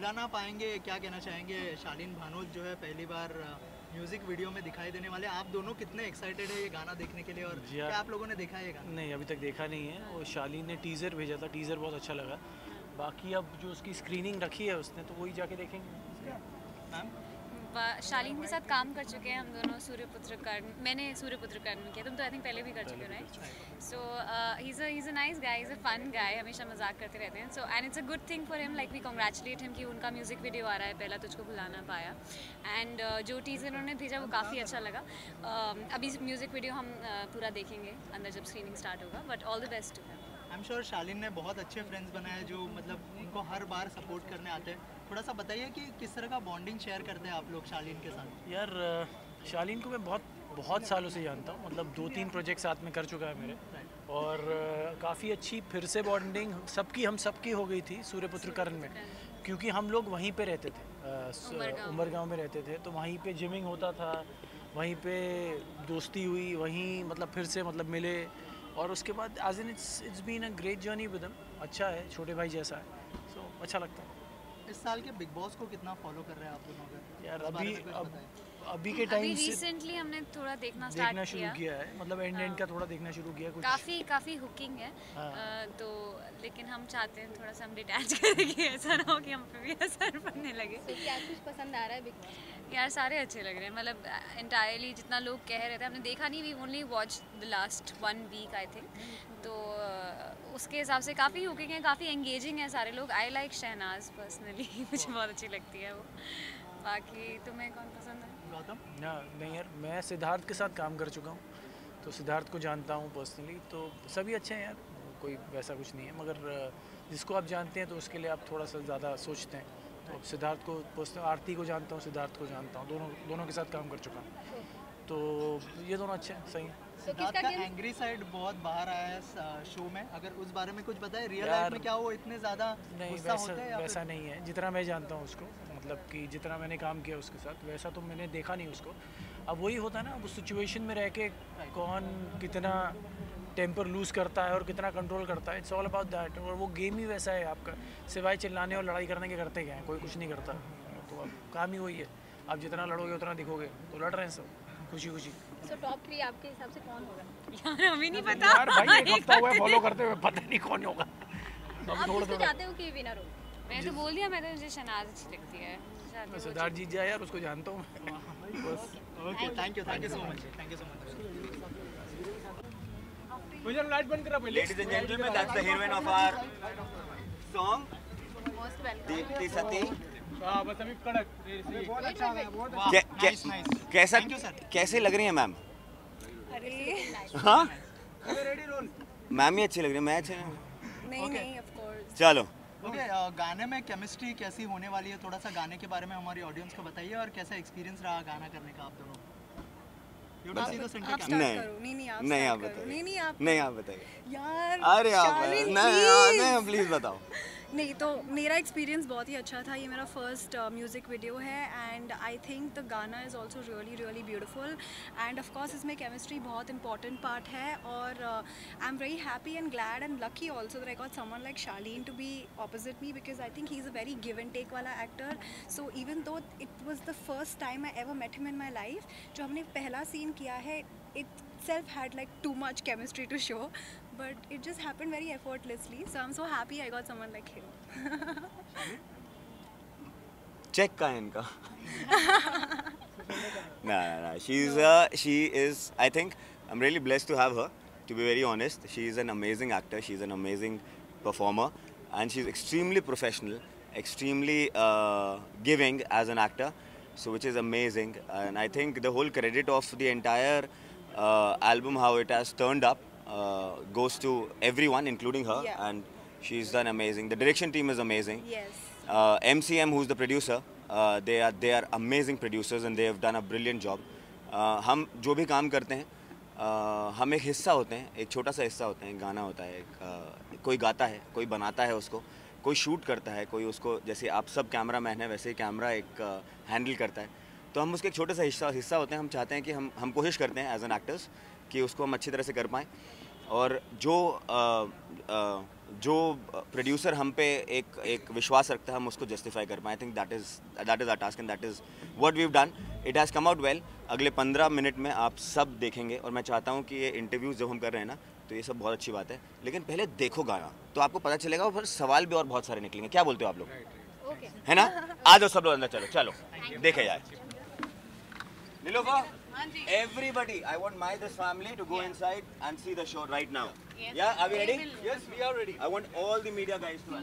खिलाना पाएंगे, क्या कहना चाहेंगे? शालीन भानोद जो है पहली बार म्यूजिक वीडियो में दिखाई देने वाले, आप दोनों कितने एक्साइटेड है ये गाना देखने के लिए, और क्या आप लोगों ने देखा है ये गाना? नहीं, अभी तक देखा नहीं है। और शालीन ने टीज़र भेजा था, टीज़र बहुत अच्छा लगा। बाकी अब जो उसकी स्क्रीनिंग रखी है उसने, तो वही जाके देखेंगे। मैम शालीन के साथ काम कर चुके हैं हम दोनों, सूर्यपुत्र कर्ण, मैंने सूर्यपुत्र कर्ण में किया, तुम तो आई थिंक पहले भी कर चुके हो, right? So he is a nice guy, is a fun guy, हमेशा मजाक करते रहते हैं। So and it's a good thing for him, like we congratulate him कि उनका म्यूजिक वीडियो आ रहा है, पहला तुझको भुलाना पाया। एंड जो टीज़र उन्होंने भेजा वो काफ़ी अच्छा लगा। अभी म्यूजिक वीडियो हम पूरा देखेंगे अंदर जब स्क्रीनिंग स्टार्ट होगा, but all the best to him. I am sure Shaleen ने बहुत अच्छे फ्रेंड्स बनाए जो मतलब उनको हर बार सपोर्ट करने आते हैं। थोड़ा सा बताइए कि किस तरह का बॉन्डिंग शेयर करते हैं आप लोग शालीन के साथ? यार शालीन को मैं बहुत सालों से जानता हूँ, मतलब 2-3 प्रोजेक्ट साथ में कर चुका है मेरे। और काफ़ी अच्छी फिर से बॉन्डिंग हम सबकी हो गई थी सूर्यपुत्र कर्ण में, क्योंकि हम लोग वहीं पे रहते थे, उमरगांव में रहते थे, तो वहीं पे जिमिंग होता था, वहीं पे दोस्ती हुई, वहीं मतलब फिर से मतलब मिले। और उसके बाद as in it's been a great journey with him. अच्छा है, छोटे भाई जैसा है, सो अच्छा लगता है। इस साल के बिग बॉस को कितना फॉलो कर रहे हैं आप दोनों का? यार अभी के टाइम से रिसेंटली हमने थोड़ा देखना शुरू किया है, मतलब एंड का थोड़ा देखना शुरू किया। कुछ काफ़ी हुकिंग है। तो लेकिन हम चाहते हैं थोड़ा सा हम डिटैच करेंगे, ऐसा ना हो कि हम पे भी असर पड़ने लगे। तो क्या कुछ पसंद आ रहा है बिग बॉस? यार सारे अच्छे लग रहे हैं, मतलब इंटायरली जितना लोग कह रहे थे हमने देखा नहीं, we only watch the last 1 week I think. तो उसके हिसाब से काफ़ी हुकिंग है, काफ़ी एंगेजिंग है सारे लोग। आई लाइक शहनाज पर्सनली, मुझे बहुत अच्छी लगती है वो। बाकी तुम्हें कौन पसंद है? गौतम? नहीं यार, मैं सिद्धार्थ के साथ काम कर चुका हूँ, तो सिद्धार्थ को जानता हूँ पर्सनली, तो सभी अच्छे हैं यार, कोई वैसा कुछ नहीं है। मगर जिसको आप जानते हैं तो उसके लिए आप थोड़ा सा ज़्यादा सोचते हैं। तो सिद्धार्थ को पर्सनल, आरती को जानता हूँ, सिद्धार्थ को जानता हूँ, दोनों के साथ काम कर चुका हूँ, तो ये दोनों अच्छे हैं, सही हैं। सिद्धार्थ का एंग्री साइड बहुत बाहर आया है शो में, अगर उस बारे में कुछ बताएं। रियल लाइफ में क्या वो इतने ज़्यादा गुस्सा होते हैं? वैसा नहीं है, जितना मैं जानता हूँ उसको, मतलब कि जितना मैंने काम किया उसके साथ, वैसा तो मैंने देखा नहीं उसको। अब वही होता है ना, अब उस सिचुएशन में रह के कौन कितना टेम्पर लूज़ करता है और कितना कंट्रोल करता है, इट्स ऑल अबाउट दैट। और वो गेम ही वैसा है आपका, सिवाय चिल्लाने और लड़ाई करने के करते क्या है, कोई कुछ नहीं करता। तो अब काम ही वही है, आप जितना लड़ोगे उतना दिखोगे, तो लड़ रहे हैं सब खुशी खुशी। सो टॉप 3 आपके हिसाब से कौन होगा? यार हमें नहीं पता यार भाई, एक हफ्ता हुआ है फॉलो करते हुए, पता नहीं कौन होगा। आप किसको चाहते हो कि विनर हो? मैं तो बोल दिया, मैं तो मुझे शहनाज अच्छी लगती है। सिद्धार्थ जीत जाए यार, उसको जानता हूँ बस। Okay, thank you so much, thank you so much. Ladies and gentlemen, that's the heroine of our song, Deepti Sati. कैसे लग रही हैं मैम? हाँ, मैम ही अच्छी लग रही है, मैं अच्छी नहीं ऑफ कोर्स। चलो ओके, गाने में केमिस्ट्री कैसी होने वाली है, थोड़ा सा गाने के बारे में हमारी ऑडियंस को बताइए, और कैसा एक्सपीरियंस रहा गाना करने का आप दोनों? नहीं आप बताइए यार। अरे आप नहीं, प्लीज बताओ। नहीं तो मेरा एक्सपीरियंस बहुत ही अच्छा था, ये मेरा फर्स्ट म्यूज़िक वीडियो है, एंड आई थिंक द गाना is also really beautiful, and of course इसमें केमिस्ट्री बहुत इंपॉर्टेंट पार्ट है। और I am very happy and glad and lucky also that I got someone like Shaleen to be opposite me, because I think he is a very give and take वाला actor. So even though it was the first time I ever met him in my life, जो हमने पहला scene किया है, itself had like too much chemistry to show, but it just happened very effortlessly, so I'm so happy I got someone like him. Check का है इनका। No, she is, I think I'm really blessed to have her, to be very honest. She is an amazing actor, she's an amazing performer, and she's extremely professional, extremely giving as an actor, so which is amazing. And I think the whole credit of the entire album, how it has turned up, goes to everyone including her. Yeah. And she's done amazing. The direction team is amazing. Yes. MCM, who's the producer, they are amazing producers and they have done a brilliant job. हम जो भी काम करते हैं हम एक हिस्सा होते हैं, एक छोटा सा हिस्सा होते हैं, गाना होता है, कोई गाता है, कोई बनाता है उसको, कोई शूट करता है, कोई उसको, जैसे आप सब कैमरा मैन है वैसे ही कैमरा एक हैंडल करता है, तो हम उसके एक छोटे सा हिस्सा होते हैं। हम चाहते हैं कि हम कोशिश करते हैं एज एन एक्टर्स कि उसको हम अच्छी तरह से कर पाएँ। और जो जो प्रोड्यूसर हम पे एक विश्वास रखता है हम उसको जस्टिफाई कर पाए। I think that is our task and that is what we have done. It has come out well. अगले 15 मिनट में आप सब देखेंगे और मैं चाहता हूँ कि ये इंटरव्यूज़ जब हम कर रहे हैं ना तो ये सब बहुत अच्छी बात है, लेकिन पहले देखो गाना तो आपको पता चलेगा और फिर सवाल भी और बहुत सारे निकलेंगे। क्या बोलते हो आप लोग? है ना? आ जाओ सब लोग अंदर, चलो चलो देखे जाए। Nilofer, everybody, I want this family to go inside and see the show right now. Yeah, are we ready? Yes, we are ready. I want all the media guys to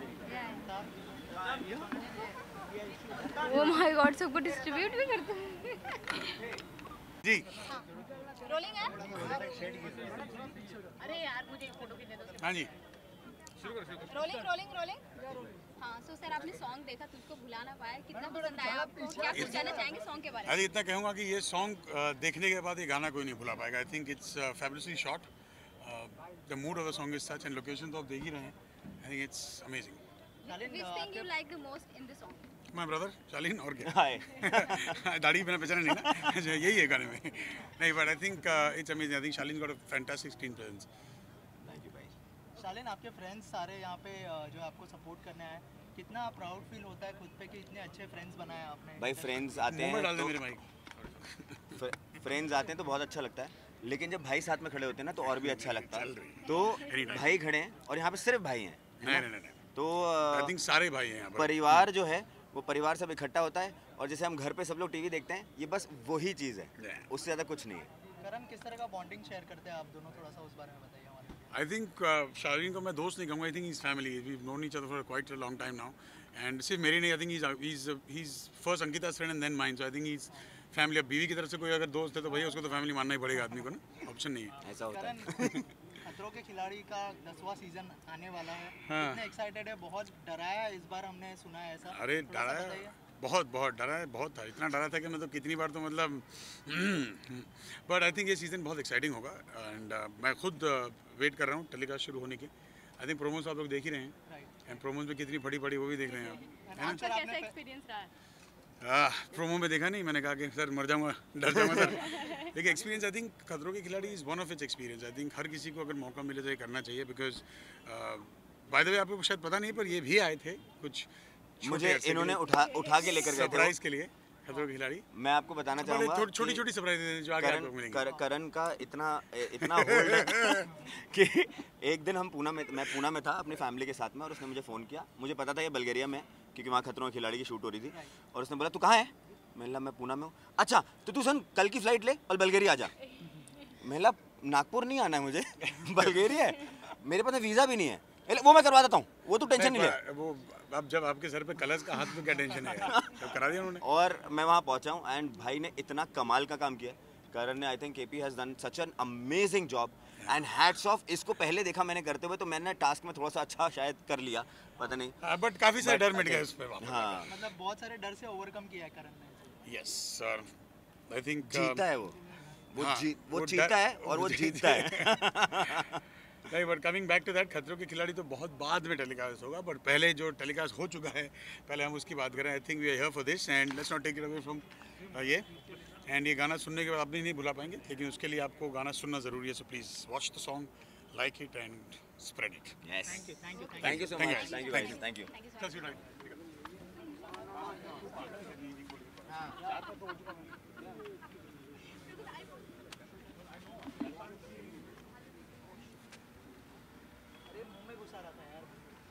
Oh my God, सबको distribute भी करते हैं जी। Rolling है? अरे यार मुझे photo खींचने दो। हाँ जी। रोलिंग। हाँ, सो सर आपने सॉन्ग देखा, तुझको भुला ना पाया, कितना पसंद आया आपको? क्या कुछ कहना चाहेंगे सॉन्ग के बारे में? अरे इतना कहूँगा कि ये सॉन्ग देखने के बाद ये गाना कोई नहीं भुला पाएगा। I think it's fabulously shot. The mood of the song is such and location तो आप देख ही रहे हैं। I think it's amazing. Which thing you like the most in the song? My brother Shaleen और क्या? हाय। दाढ़ी मैंने पहचाना नहीं ना। यही है गाने में। नहीं but I think it's amazing. I think Shaleen got a fantastic screen presence. Thank you भाई। शालीन, आपके फ्रेंड्स सारे यहाँ पे जो आपको सपोर्ट करने आए, कितना प्राउड फील होता है खुद पे कि इतने अच्छे फ्रेंड्स बनाए आपने? भाई फ्रेंड्स आते मुंह में डाल दे हैं मेरे माइक। फ्रेंड्स आते हैं तो बहुत अच्छा लगता है, लेकिन जब भाई साथ में खड़े होते हैं ना तो और भी अच्छा लगता है। चल रही है। तो Very nice. भाई खड़े हैं और यहाँ पे सिर्फ भाई हैं। नहीं। तो आई थिंक सारे भाई हैं यहाँ पर। परिवार जो है वो परिवार सब इकट्ठा होता है और जैसे हम घर पे सब लोग टीवी देखते हैं, ये बस वही चीज़ है, Yeah. उससे ज़्यादा कुछ नहीं है। करण, किस तरह का बॉन्डिंग शेयर करते हैं आप दोनों? थोड़ा सा उस बारे में बताइए हमारे। आई थिंक शालीन को मैं दोस्त नहीं कहूँगा। I think is family. We known each other for quite a long time now and सिर्फ मेरी नहीं। I think he is first अंकिता's friend and then mine. So I think he's family. अब बीवी की तरफ से कोई अगर दोस्त है तो भैया उसको तो फैमिली मानना ही पड़ेगा आदमी को ना, ऑप्शन नहीं है। ऐसा होता है। करण, खतरों के खिलाड़ी का 10वां सीजन आने वाला है। हाँ। कितने एक्साइटेड है? बहुत डराया इस बार हमने सुना है ऐसा। अरे थोड़ा सा डरा बताइए। है, बहुत डरा है, बहुत था। इतना डरा था कि मैं तो कितनी बार तो मतलब बट आई थिंक ये सीज़न बहुत एक्साइटिंग होगा एंड मैं खुद वेट कर रहा हूँ टेलीकास्ट शुरू होने की। आई थिंक प्रोमोस आप लोग देख ही रहे हैं राइट। एंड प्रोमोस में कितनी फटी वो भी देख रहे हैं आप। आपका कैसा एक्सपीरियंस रहा है? प्रोमो में देखा नहीं, मैंने कहा कि सर मर जाऊंगा, डर जाऊंगा सर। लेकिन experience I think Khatron Ke Khiladi is one of its experience. I think हर किसी को अगर मौका मिले तो ये करना चाहिए। बिकॉज बाय द वे आपको शायद पता नहीं पर ये भी आए थे कुछ मुझे इन्होंने उठा के लेकर गए थे सरप्राइज के लिए खतरों के खिलाड़ी। मैं आपको बताना चाहूँगा छोटी सरप्राइज जो आगे आपको मिलेंगे। करण का इतना होल्ड है कि एक दिन मैं पूना में था अपनी फैमिली के साथ में और उसने मुझे फ़ोन किया। मुझे पता था ये बल्गेरिया में, क्योंकि वहाँ खतरों के खिलाड़ी की शूट हो रही थी। और उसने बोला तू कहाँ है? मैंने मैं पूना में हूँ। अच्छा तो तू सुन कल की फ़्लाइट ले और बल्गेरिया आ जा। मैंने नागपुर नहीं आना है मुझे बल्गेरिया है, मेरे पास वीज़ा भी नहीं है। वो मैं करवा देता हूँ, वो तू टेंशन नहीं ले। वो अब जब आपके सर पे कलश का हाथ में क्या टेंशन है यार, सब करा दिया उन्होंने। और मैं वहाँ पहुँचा हूँ एंड भाई ने इतना कमाल का काम किया करण ने। I think KP has done such an amazing job and hats off. इसको पहले देखा मैंने करते हुए तो मैंने टास्क में थोड़ा सा अच्छा शायद कर लिया, पता नहीं। बट काफी सारे डर मिट गए उस पे। हाँ मतलब बहुत सारे डर से ओवरकम किया है करण ने। Yes sir. आई थिंक जीता है वो हाँ, वो जीता है और वो जीतता है। नहीं but coming back to that, Khatron Ke खिलाड़ी तो बहुत बाद में टेलीकास्ट होगा। बट पहले जो टेलीकास्ट हो चुका है पहले हम उसकी बात करें। I think we are here for this and let's not take it away from ये। एंड ये गाना सुनने के बाद आप नहीं भुला पाएंगे, लेकिन उसके लिए आपको गाना सुनना ज़रूरी है। So please watch the song, like it and spread it. Yes thank you so much. Thank you thank you. That's right. मुंह में घुसा रहा था यार।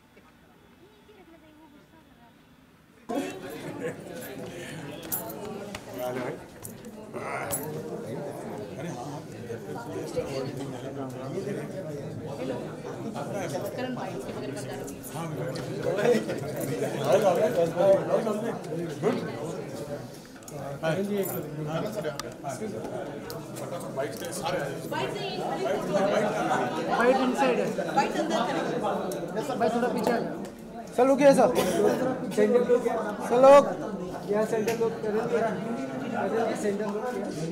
वाइट इनसाइड है, भाई थोड़ा पीछे आ जाओ। सर लोग ऐसा सेंटर लोग सर लोग यहाँ सेंटर लोग करेंगे सेंटर लोग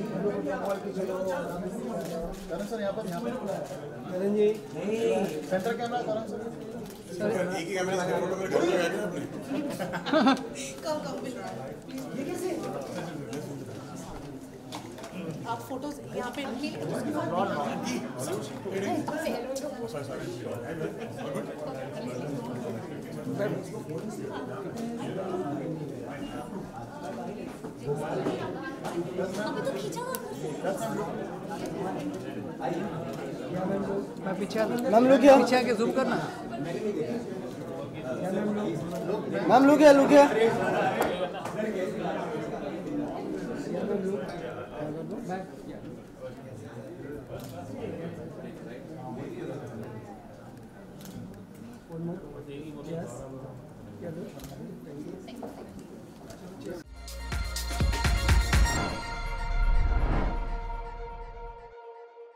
करण सर यहाँ पर Karan ji centre camera Karan sir एक ही कैमरे से फोटो में कर लिया आपने। कम मिल रहा है। आप फोटोज यहाँ पे मैं पीछे मैम लोग क्या पीछे आके जूम करना मैम लोग क्या Yes.